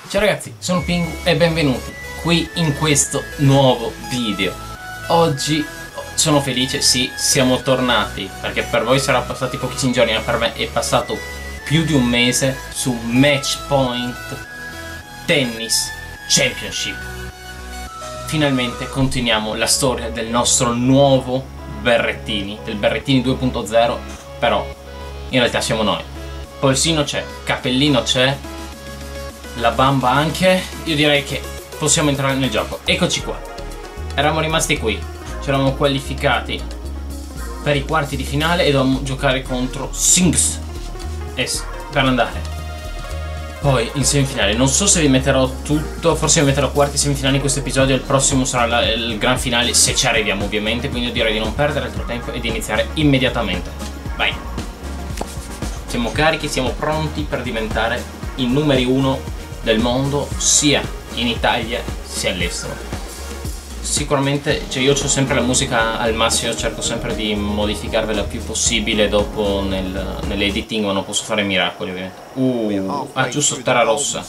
Ciao ragazzi, sono Pingu e benvenuti qui in questo nuovo video. Oggi sono felice, sì, siamo tornati, perché per voi sarà passati pochissimi giorni, ma per me è passato più di un mese su Match Point Tennis Championship. Finalmente continuiamo la storia del nostro nuovo Berrettini, del Berrettini 2.0, però in realtà siamo noi. Polsino c'è, Cappellino c'è, la bamba anche. Io direi che possiamo entrare nel gioco. Eccoci qua. Eravamo rimasti qui, ci eravamo qualificati per i quarti di finale e dovevamo giocare contro Sinks per andare poi in semifinale. Non so se vi metterò tutto, forse vi metterò quarti e semifinali in questo episodio. Il prossimo sarà il gran finale, se ci arriviamo ovviamente, quindi io direi di non perdere altro tempo e di iniziare immediatamente. Vai, siamo carichi, siamo pronti per diventare i numeri 1 del mondo, sia in Italia sia all'estero. Sicuramente, cioè, io ho sempre la musica al massimo, cerco sempre di modificarvela il più possibile dopo nell'editing, ma non posso fare miracoli ovviamente. Giusto terra rossa.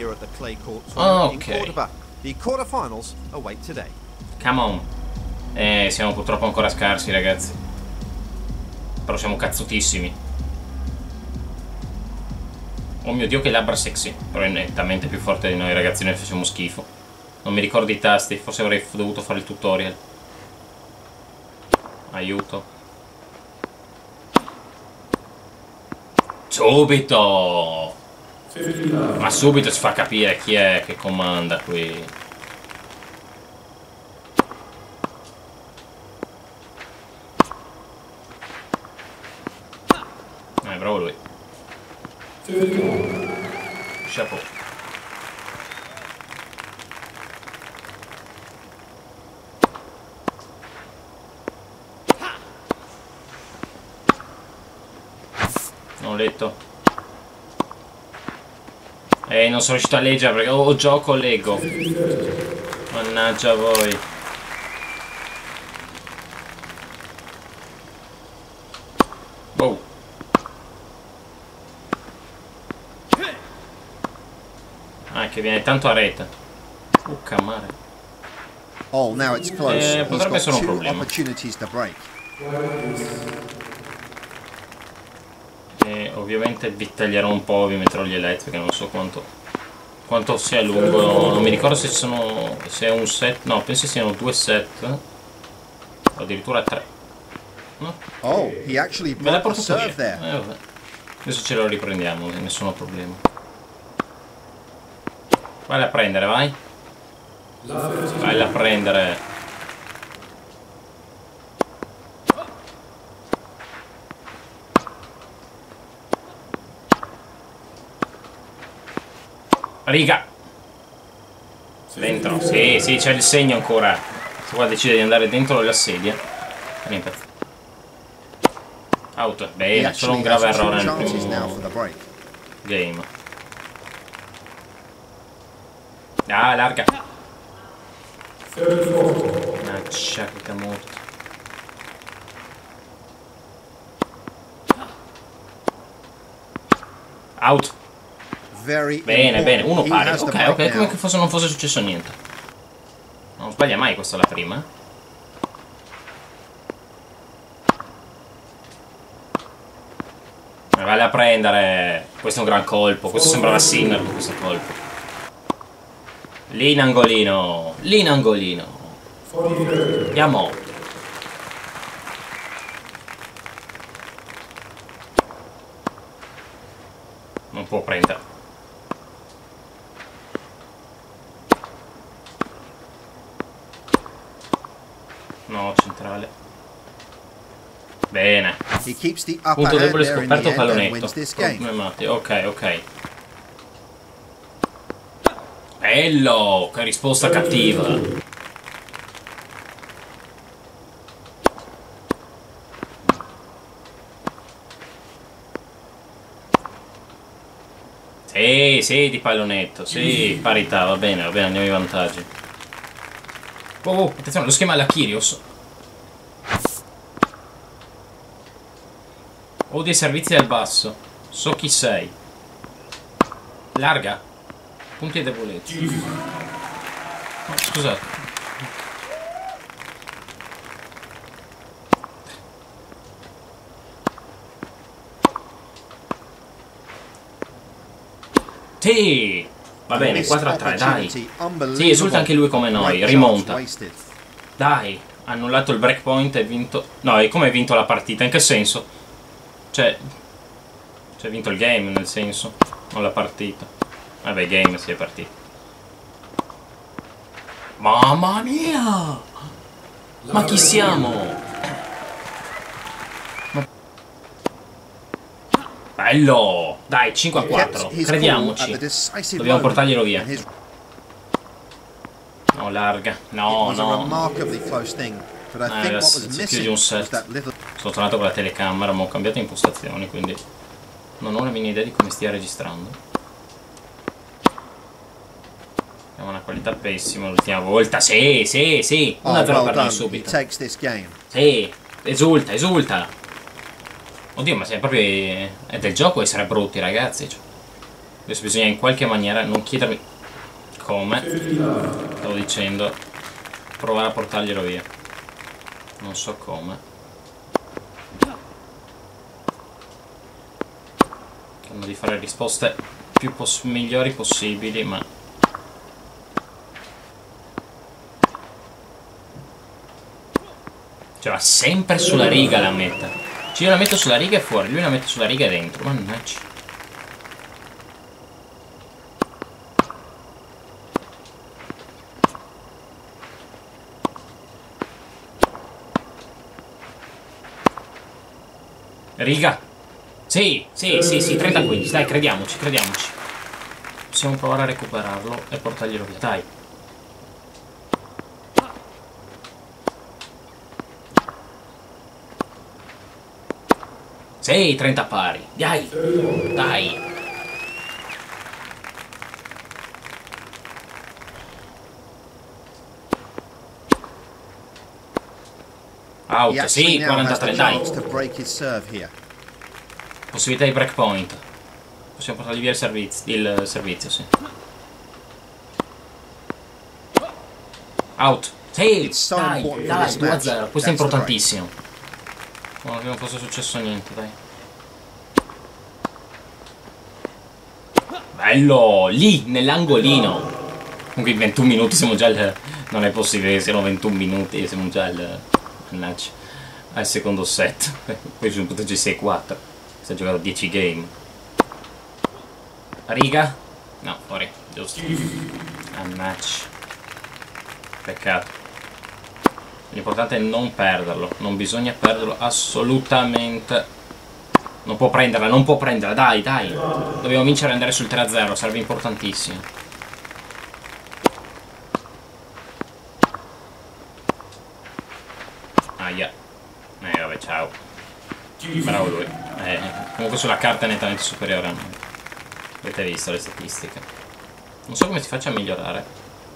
Ok, come on. Siamo purtroppo ancora scarsi, ragazzi, però siamo cazzutissimi. Oh mio Dio, che labbra sexy. Però è nettamente più forte di noi, ragazzi, noi facciamo schifo. Non mi ricordo i tasti, forse avrei dovuto fare il tutorial. Aiuto. Subito! Ma subito si fa capire chi è che comanda qui. Bravo lui. Chapeau. Non ho letto. Non sono riuscito a leggere perché o gioco o leggo. Mannaggia voi. Boh. Che viene tanto a rete. Mare. Oh, now it's close. Potrebbe essere un problema. Ovviamente vi taglierò un po', vi metterò gli LED perché non so quanto sia lungo. Non mi ricordo se se è un set. No, penso siano 2 set o addirittura 3. No? Oh, he actually brought the serve there. Vabbè. Adesso ce lo riprendiamo, nessuno problema. Vai a prendere, vai. Vai a prendere. Riga. Dentro. Sì, sì, c'è il segno ancora. Se qua decide di andare dentro la sedia. Out. Bene, solo un grave errore nel primo game. Ah, larga. Mannaggia, che morto. Out. Bene, bene, uno pari. Ok, ok, come che non fosse successo niente. Non sbaglia mai questa la prima. Vale a prendere. Questo è un gran colpo. Questo sembrava Sinner con questo colpo. Lì in angolino. Lì in angolino. Andiamo. Non può prendere. No, centrale. Bene. Punto debole scoperto, pallonetto. Problematiche. Ok, ok. Bello! Che risposta cattiva. Sì, sì, di pallonetto. Sì, parità, va bene, andiamo ai vantaggi. Oh, attenzione, lo schema alla Kyrios. Ho dei servizi al basso. So chi sei. Larga. Punti e debolezza. No, scusate. Sì! Va bene, 4-3, dai. Sì, esulta anche lui come noi, rimonta. Dai, ha annullato il breakpoint e vinto... No, e come hai vinto la partita? In che senso? Cioè hai vinto il game, nel senso, non la partita. Vabbè, game si è partita. Mamma mia! Ma chi siamo? Bello! Dai, 5-4, crediamoci. Dobbiamo portarglielo via. No, larga. No, no. Si chiude un set. Sono tornato con la telecamera, ma ho cambiato impostazioni, quindi non ho una mini idea di come stia registrando. Abbiamo una qualità pessima l'ultima volta. Sì, sì, sì. 1-0 per noi subito. Sì, esulta. Oddio, ma sei proprio... è del gioco essere brutti, ragazzi. Cioè, adesso bisogna in qualche maniera non chiedermi come. Stavo dicendo, provare a portarglielo via. Non so come. Cercando di fare risposte più migliori possibili, ma... cioè, va sempre sulla riga la metta. Cioè, io la metto sulla riga e fuori, lui la mette sulla riga e dentro. Mannaggia. Riga. Sì, 30-15, dai, crediamoci. Possiamo provare a recuperarlo e portarglielo via, dai. Sì, 30 pari, dai. Out, sì, 43, dai. Possibilità di breakpoint. Possiamo portargli via il servizio, sì. Out. Sì, dai, 2-0. Questo è importantissimo. Non fosse successo niente, dai. Bello, lì, nell'angolino. Comunque in 21 minuti siamo già al... non è possibile che siano 21 minuti e siamo già al secondo set. Poi sono punteggio 6-4. Si è giocato 10 game. Riga? No, fuori, giusto. Mannaggia. Peccato. L'importante è non perderlo. Non bisogna perderlo assolutamente. Non può prenderla, dai. Dobbiamo vincere e andare sul 3-0, sarebbe importantissimo. Aia. Vabbè, ciao. Bravo lui. Comunque sulla carta è nettamente superiore a noi. Avete visto le statistiche. Non so come si faccia a migliorare.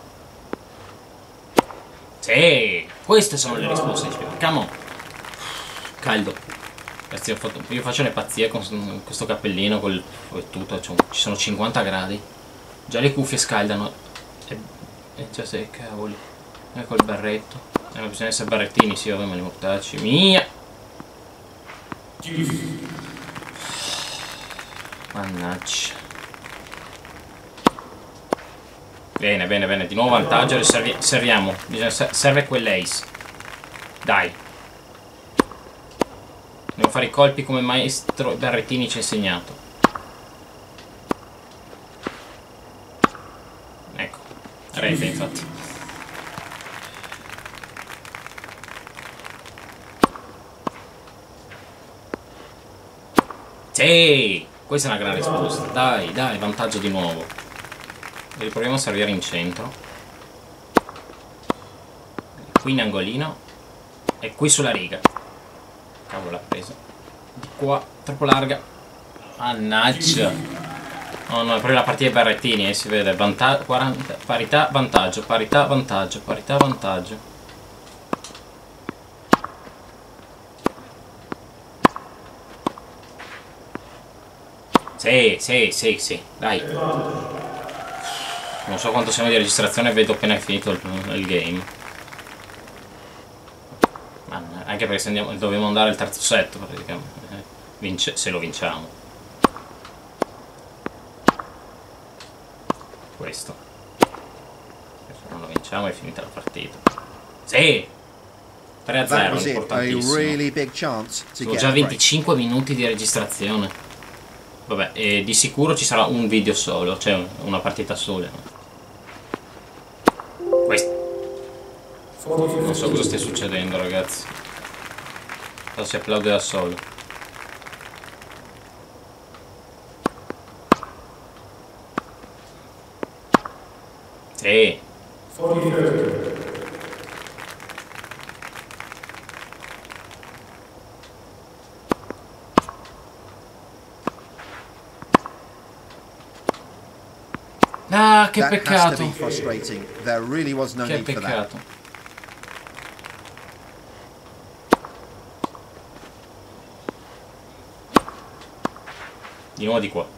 Sì, queste sono le risposte. Come on. Caldo. Io faccio le pazzie con questo cappellino col tutto. Ci sono 50 gradi. Già le cuffie scaldano. E già sei cavoli. E col berretto. Ma bisogna essere berrettini, sì, vabbè, ma li mortacci. Mia! Mannaggia. Bene, di nuovo vantaggio, serviamo, serve quell'ace. Dai. Devo fare i colpi come maestro Berrettini ci ha insegnato. Ecco, rete infatti. Sì, questa è una gran risposta. Dai, vantaggio di nuovo. Riproviamo a servire in centro. Qui in angolino. E qui sulla riga. Cavolo, l'ha presa. Di qua, troppo larga. Mannaggia. Oh no, è proprio la partita dei Berrettini, si vede. 40, parità, vantaggio. Sì, dai. Non so quanto siamo di registrazione, vedo appena è finito il game. Ma anche perché se dobbiamo andare al terzo set praticamente. Se lo vinciamo. Questo. Se non lo vinciamo è finita la partita. Sì! 3-0, importantissimo. Sono già 25 minuti di registrazione. Vabbè, e di sicuro ci sarà un video solo, cioè una partita sola. Questo. Non so cosa stia succedendo, ragazzi. Cosa si applaude da solo. Sì. Ah, che peccato. Che peccato. Di nuovo di qua.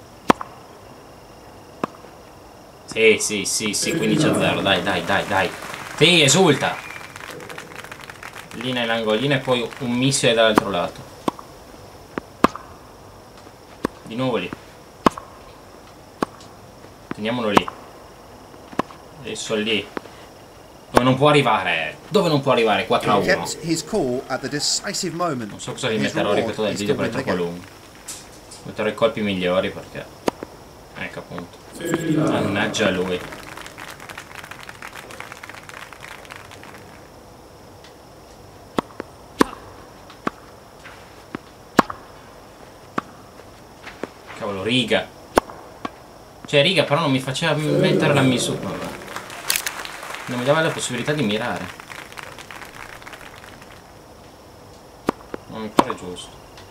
Sì, 15-0, dai. Sì, esulta. Lì nell'angolino e poi un missile dall'altro lato. Di nuovo lì. Teniamolo lì. Adesso lì. Dove non può arrivare. 4-1. Non so cosa rimetterò, ripeto, del video per è troppo lungo. Metterò i colpi migliori perché... Ecco appunto. Mannaggia lui. Cavolo, riga. Cioè, riga, però non mi faceva mettere la misura. Non mi dava la possibilità di mirare. Non mi pare giusto.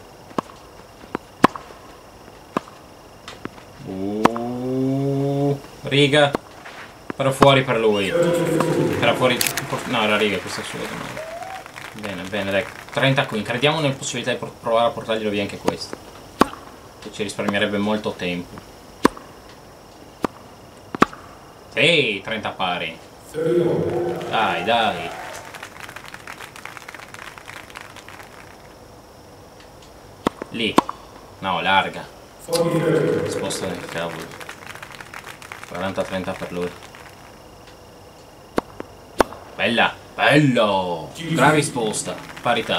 Riga. Però fuori per lui. Era fuori. No, era riga, questo è assurdo. Bene, dai. 30 qui. Crediamo nella possibilità di provare a portarglielo via anche questo. Che ci risparmierebbe molto tempo. Sì, 30 pari. Dai. Lì. No, larga. Sposta nel cavolo. 40-30 per lui. Bello! Gran risposta. Parità.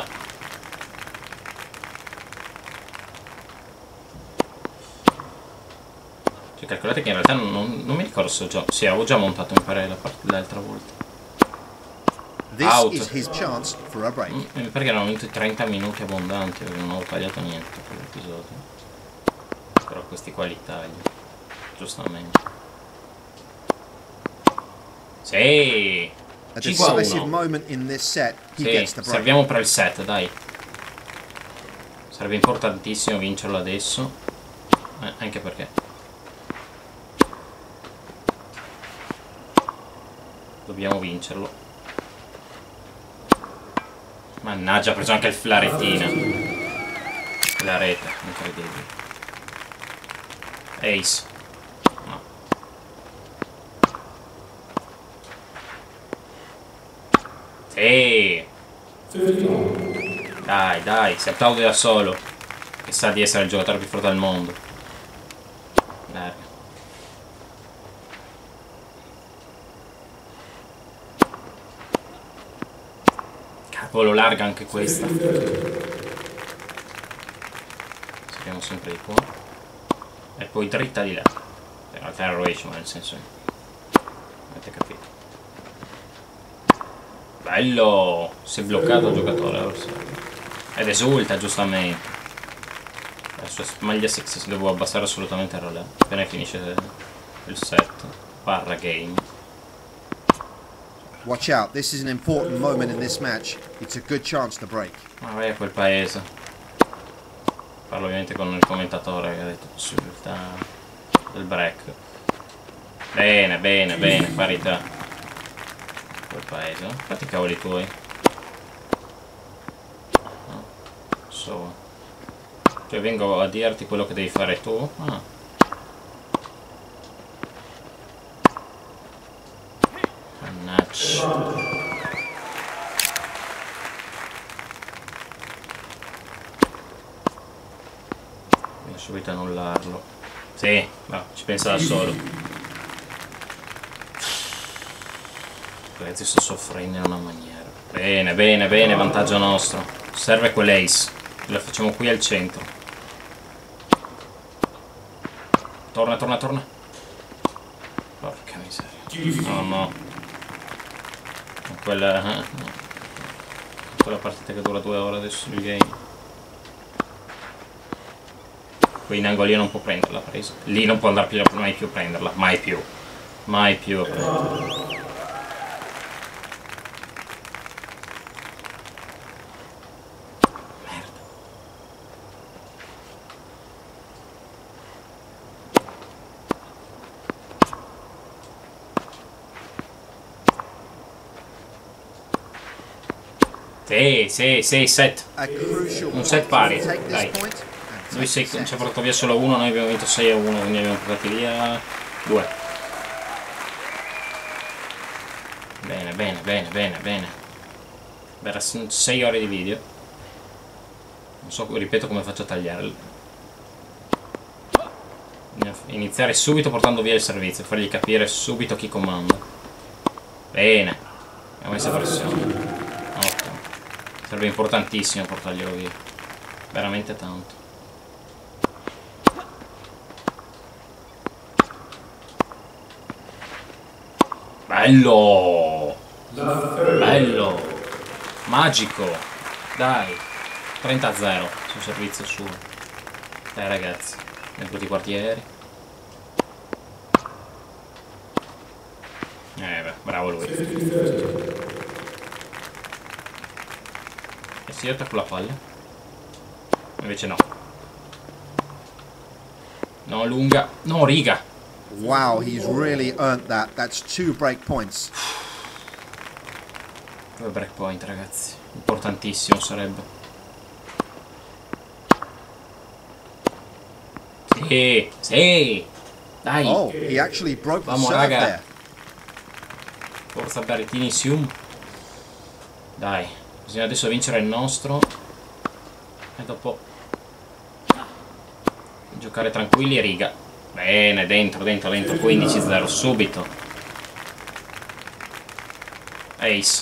Cioè, calcolate che in realtà non mi ricordo se avevo già montato in pari l'altra volta. Out. Perché erano venuti 30 minuti abbondanti, perché non avevo tagliato niente per l'episodio. Però questi qua li taglio. Giustamente. Sì! 5-1. Sì, serviamo per il set, dai. Sarebbe importantissimo vincerlo adesso. Anche perché dobbiamo vincerlo. Mannaggia, ha preso anche il flarettino. La rete, incredibile. Ace. No. Sì. Dai, si applaude da solo. Che sa di essere il giocatore più forte del mondo. Larga. Cavolo, larga anche questa. Sappiamo sempre di qua. E poi dritta di là. In realtà è rovescio, ma nel senso... Avete capito. Bello! Si è bloccato il giocatore. Ed esulta, giustamente. La sua maglia sexy si doveva abbassare assolutamente il relè. Appena finisce il set. Barra game. Watch out, this is an important moment in this match. It's a good chance to break. Ma vai a quel paese. Parlo ovviamente con il commentatore che ha detto possibilità del break. Bene, parità. Quel paese. Fatti i cavoli tuoi. No. So. Cioè vengo a dirti quello che devi fare tu. Ah. Mannaggia. Vieni subito a annullarlo. Sì, ma ci pensa da solo. Ragazzi, sto soffrendo in una maniera. Bene, bene, bene, vantaggio nostro. Serve quell'ace. Lo facciamo qui al centro. Torna, torna, torna. Porca miseria. No, no. Quella partita che dura 2 ore adesso il game. Qui in angolino non può prenderla, presa. Lì non può andare mai più a prenderla. Mai più. Mai più a prenderla. Sì, set. Un set pari, dai. Lui ci ha portato via solo uno, noi abbiamo vinto 6-1, quindi abbiamo portato via 2. Bene, bene, bene, bene, bene. Verrà 6 ore di video. Non so, ripeto, come faccio a tagliarli. Iniziare subito portando via il servizio, fargli capire subito chi comanda. Bene. Abbiamo messo pressione. Sarebbe importantissimo portarglielo via. Veramente tanto. Bello! Bello! Magico! Dai! 30-0 sul servizio suo. Dai ragazzi. Abbiamo tutti i quartieri. Beh, bravo lui. Si attacco la palla. Invece no. No, lunga. No, riga. Wow, he's really earned that. That's 2 break points. 2 break point, ragazzi. Importantissimo sarebbe. Sì, sì. Dai. Oh, he actually broke the Vamos, serve raga. there. Forza Berrettinissium. Dai. Bisogna adesso vincere il nostro. E dopo giocare tranquilli e riga. Bene, dentro, dentro, dentro. 15-0 subito. Ace.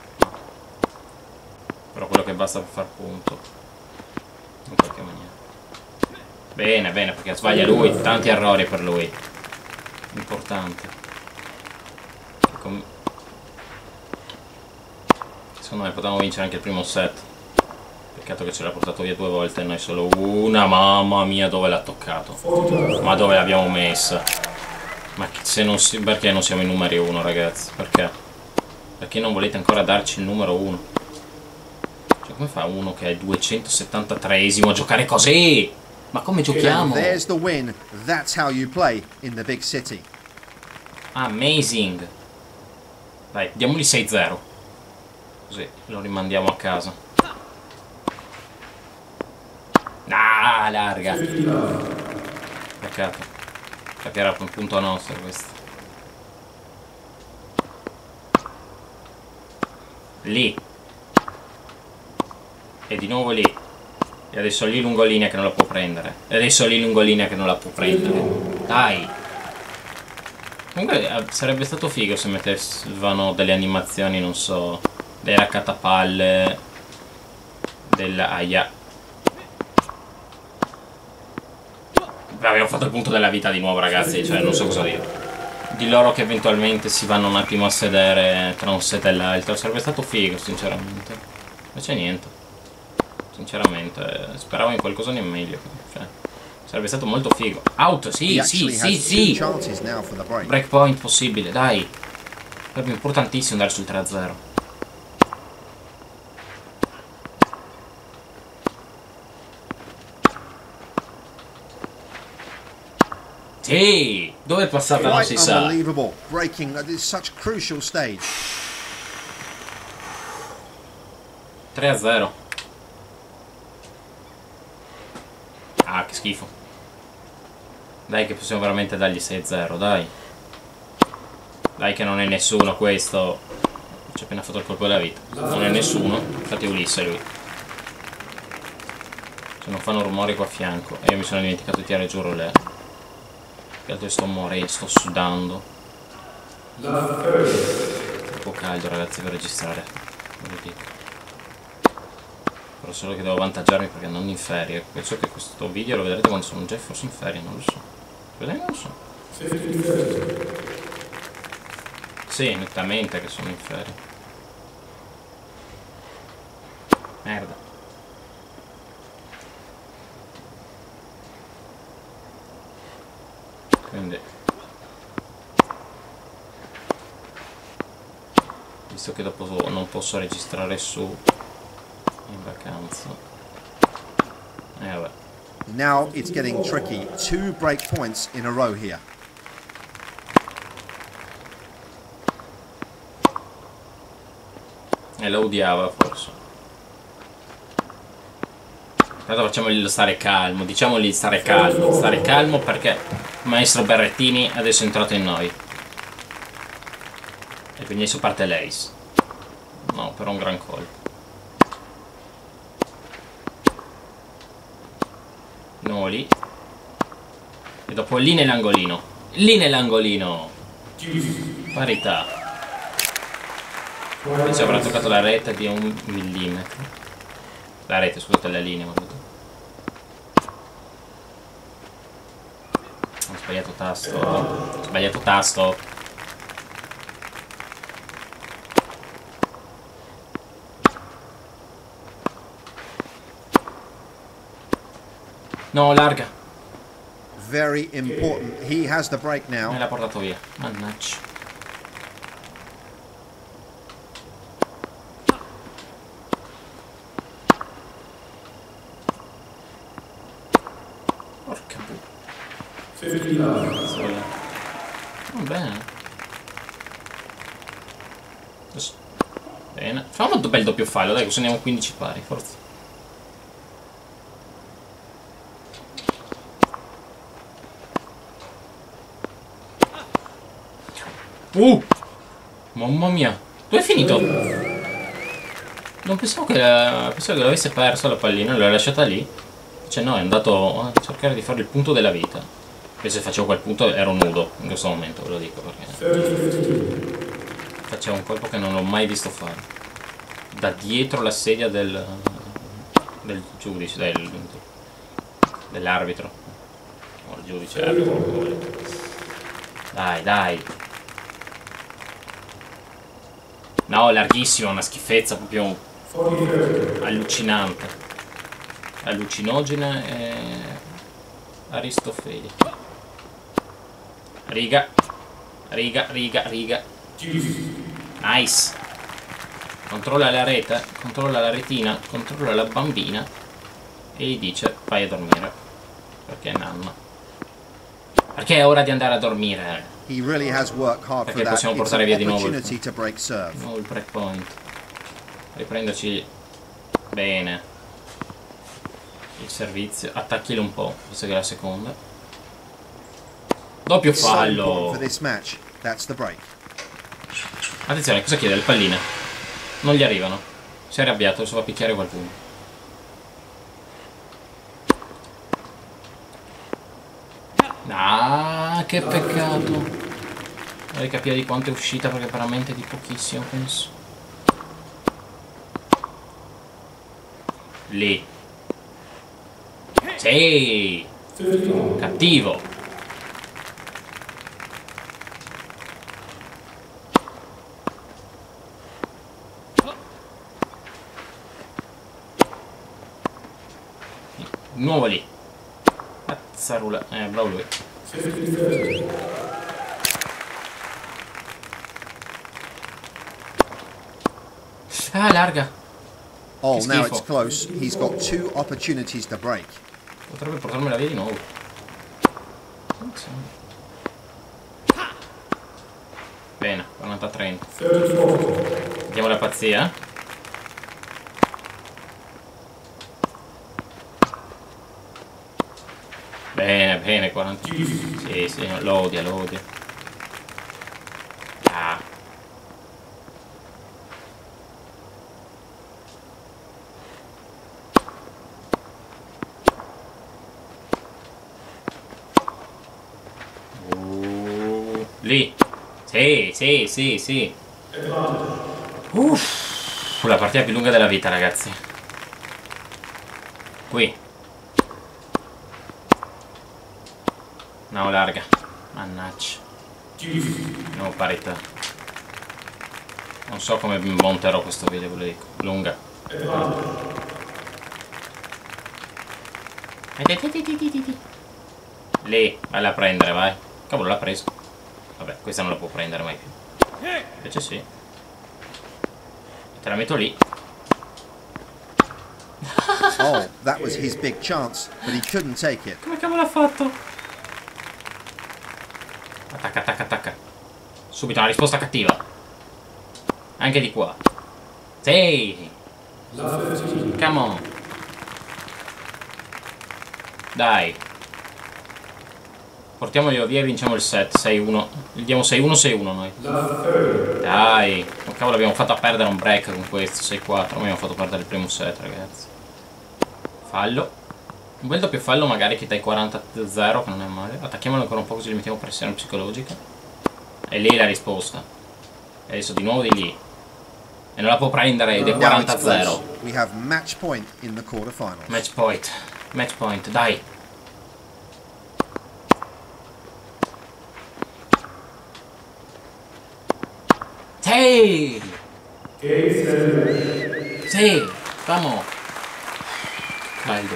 Però quello che basta per far punto. In qualche maniera. Bene, bene, perché sbaglia lui. Tanti errori per lui. Importante. Secondo me potevamo vincere anche il primo set. Peccato che ce l'ha portato via 2 volte e noi solo una. Mamma mia, dove l'ha toccato. Ma dove l'abbiamo messa. Ma se non si... perché non siamo i numeri 1, ragazzi? Perché? Perché non volete ancora darci il numero 1? Cioè, come fa uno che è il 273esimo a giocare così? Ma come giochiamo? There's the win. That's how you play in the big city. Amazing. Dai, diamogli 6-0. Così lo rimandiamo a casa. Ah, larga. Peccato. Perché era un punto nostro questo. Lì. E di nuovo lì. E adesso lì lungolinea che non la può prendere. E adesso lì lungolinea che non la può prendere. Dai. Comunque sarebbe stato figo se mettevano delle animazioni, non so, dei raccatapalle, della aia. Abbiamo fatto il punto della vita di nuovo, ragazzi, cioè non so cosa dire. Di loro che eventualmente si vanno un attimo a sedere tra un set e l'altro, sarebbe stato figo, sinceramente. Invece niente. Sinceramente, speravo in qualcosa di meglio. Cioè, sarebbe stato molto figo. Out, sì, sì, sì, sì. Breakpoint possibile, dai. Sarebbe importantissimo andare sul 3-0. Sì, dove è passata non si sa. Unbelievable. Breaking at such crucial stage. 3-0. Ah, che schifo. Dai che possiamo veramente dargli 6-0, dai. Dai che non è nessuno questo. Ci ha appena fatto il colpo della vita. Non è nessuno. Infatti è Ulisse lui. Se non fanno rumori qua a fianco. E io mi sono dimenticato di tirare giù roulè. Che altro sto morendo, sto sudando. Troppo caldo ragazzi per registrare. Ve lo dico. Però solo che devo avvantaggiarmi perché non in ferie. Penso che questo video lo vedrete quando sono già forse in ferie, non lo so. Vedete, non lo so. Sì, nettamente che sono in ferie. Merda. Quindi, visto che dopo non posso registrare su in vacanza, vabbè. Now it's getting tricky. 2 break points in a row here. E lo odiava forse. Intanto facciamogli stare calmo, diciamogli stare calmo perché il maestro Berrettini adesso è entrato in noi. E quindi adesso parte l'Ace. No, però un gran colpo. No, lì. E dopo lì nell'angolino. Lì nell'angolino. Parità. Penso avrà toccato la rete di 1 millimetro. La rete, scusate, la linea. Ho sbagliato tasto. Ho sbagliato tasto. No, larga. Very important. He has the break now. Me l'ha portato via. Mannaggia. Porca puttana. Va bene. Adesso. Bene. Facciamo un bel doppio fallo, dai, così andiamo 15 pari, forza. Mamma mia. Dove è finito? Non pensavo che l'avesse persa la pallina, l'ho lasciata lì. Cioè no, è andato a cercare di fare il punto della vita. E se facevo quel punto ero nudo in questo momento, ve lo dico perché facevo un colpo che non l'ho mai visto fare. Da dietro la sedia del giudice, dell'arbitro. O il giudice, arbitro. Dai, dai. No, larghissimo, una schifezza proprio allucinante. Allucinogena e aristofelica. Riga. Riga, riga, riga. Nice. Controlla la rete, controlla la retina, controlla la bambina e gli dice vai a dormire. Perché nanna? Perché è ora di andare a dormire. He really has worked hard for Perché that. possiamo It's portare an via di nuovo opportunity to break serve. il breakpoint. Riprenderci bene il servizio. Attacchilo un po', visto che è la seconda. Doppio So important fallo. for this match. That's the break. Attenzione, cosa chiede? Le palline. Non gli arrivano. Si è arrabbiato, adesso va a picchiare qualcuno. Ah, che peccato. Vorrei capire di quanto è uscita perché veramente di pochissimo, penso. Lì. Sì. Cattivo. Nuovo lì. Cazzarula. Bravo lui. Ah, larga. Oh, Che now schifo. it's close. He's got 2 opportunities to break. Potrebbe portarmela via di nuovo. Bene, 40-30. Vediamo la pazzia. Bene, bene, 40. Sì, sì, lo odia, lo odia. Lì. Sì, sì, sì, sì. Uff. La partita più lunga della vita, ragazzi. Qui. No, larga. Mannaggia. No, parità. Non so come monterò questo video, ve lo dico. Lunga. Lì, vai a prendere, vai. Cavolo, l'ha preso. Vabbè, questa non la può prendere mai più. Invece sì. Te la metto lì. Oh, that was his big chance, but he couldn't take it. Come cavolo ha fatto? Attacca, attacca, attacca. Subito una risposta cattiva. Anche di qua. Sì. Come on. Dai. Portiamoglielo via e vinciamo il set. 6-1. Gli diamo 6-1, 6-1 noi. Dai. Ma cavolo, abbiamo fatto a perdere un break con questo. 6-4. Ma abbiamo fatto perdere il primo set, ragazzi. Fallo. Un bel doppio fallo magari che dai 40-0, che non è male. Attacchiamolo ancora un po' così gli mettiamo pressione psicologica. E lì la risposta. E adesso di nuovo di lì. E non la può prendere ed è 40-0. We have match point in the quarterfinals. Match point. Match point, dai. Sì! Sì! Vamo! Caldo.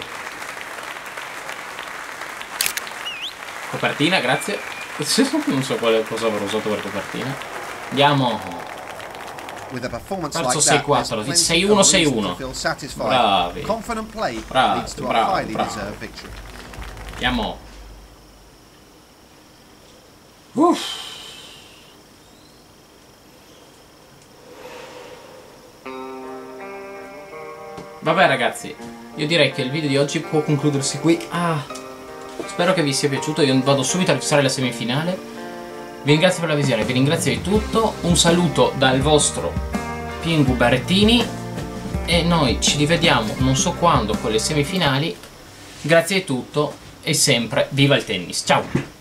Copertina, grazie. Non so cosa avrò usato per copertina. Andiamo. With a performance Terzo like that, 6-4, there's 6-1, plenty of reason 6-1. to feel satisfied. Bravi. Confident play Bravi, leads to a bravi, highly bravi. deserved victory. Andiamo. Uff. Vabbè ragazzi, io direi che il video di oggi può concludersi qui. Spero che vi sia piaciuto. Io vado subito a fissare la semifinale. Vi ringrazio per la visione, vi ringrazio di tutto. Un saluto dal vostro Pingu Berrettini. E noi ci rivediamo non so quando con le semifinali. Grazie di tutto e sempre viva il tennis. Ciao!